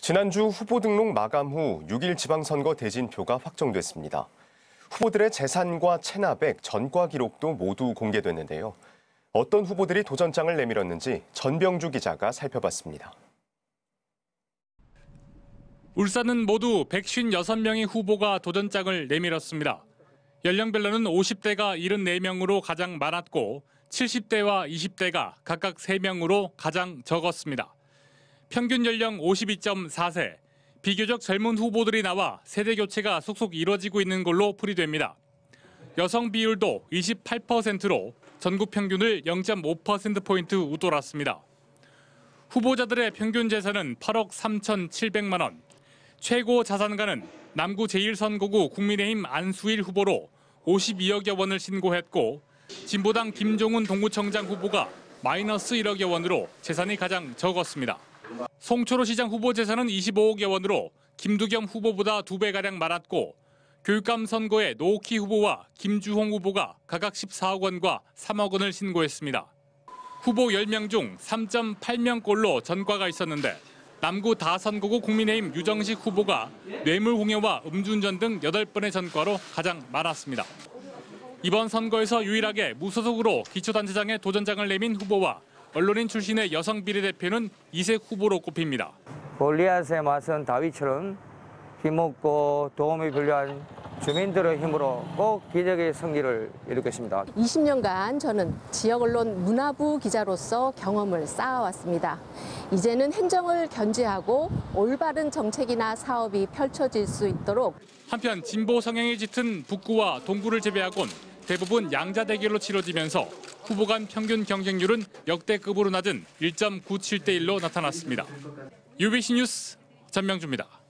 지난주 후보 등록 마감 후 6일 지방선거 대진표가 확정됐습니다. 후보들의 재산과 체납액, 전과 기록도 모두 공개됐는데요. 어떤 후보들이 도전장을 내밀었는지 전병주 기자가 살펴봤습니다. 울산은 모두 156명의 후보가 도전장을 내밀었습니다. 연령별로는 50대가 74명으로 가장 많았고 70대와 20대가 각각 3명으로 가장 적었습니다. 평균 연령 52.4세, 비교적 젊은 후보들이 나와 세대 교체가 속속 이뤄지고 있는 걸로 풀이됩니다. 여성 비율도 28%로 전국 평균을 0.5%포인트 웃돌았습니다. 후보자들의 평균 재산은 8억 3,700만 원, 최고 자산가는 남구 제1선거구 국민의힘 안수일 후보로 52억여 원을 신고했고 진보당 김종훈 동구청장 후보가 마이너스 1억여 원으로 재산이 가장 적었습니다. 송초로 시장 후보 재산은 25억여 원으로 김두겸 후보보다 2배가량 많았고 교육감 선거에 노옥희 후보와 김주홍 후보가 각각 14억 원과 3억 원을 신고했습니다. 후보 10명 중 3.8명꼴로 전과가 있었는데 남구 다선거구 국민의힘 유정식 후보가 뇌물공여와 음주운전 등 8번의 전과로 가장 많았습니다. 이번 선거에서 유일하게 무소속으로 기초단체장에 도전장을 내민 후보와 언론인 출신의 여성 비례대표는 이색 후보로 꼽힙니다. 골리앗에 맞선 다윗처럼 힘없고 도움이 필요한 주민들의 힘으로 꼭 기적의 승리를 이룰 것입니다. 20년간 저는 지역 언론 문화부 기자로서 경험을 쌓아왔습니다. 이제는 행정을 견제하고 올바른 정책이나 사업이 펼쳐질 수 있도록. 한편 진보 성향이 짙은 북구와 동구를 제외하곤 대부분 양자 대결로 치러지면서 후보 간 평균 경쟁률은 역대급으로 낮은 1.97대 1로 나타났습니다. UBC 뉴스 전명주입니다.